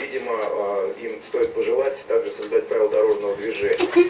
видимо, им стоит пожелать также соблюдать правила дорожного движения.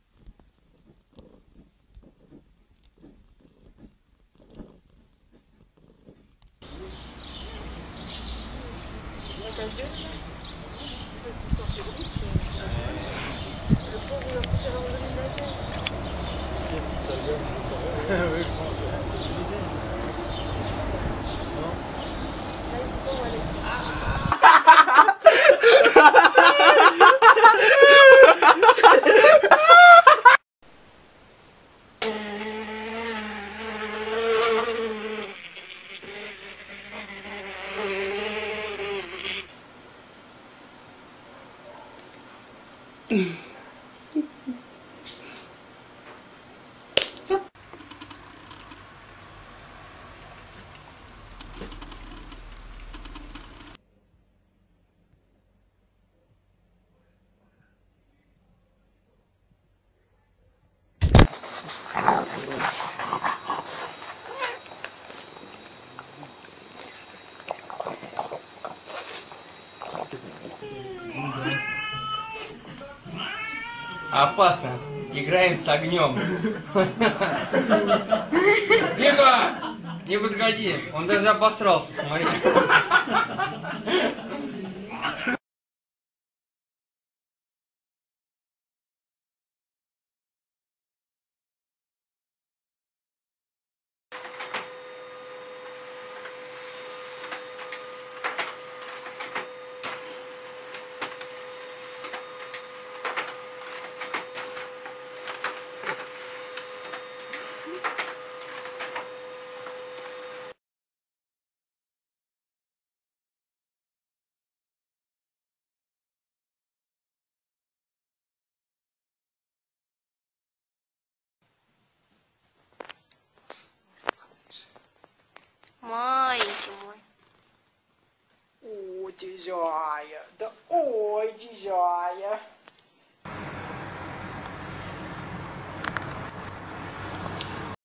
Опасно. Играем с огнем. Тихо! Не подходи. Он даже обосрался, смотри. Маленький мой. О, дизяя, да ой, дизяя.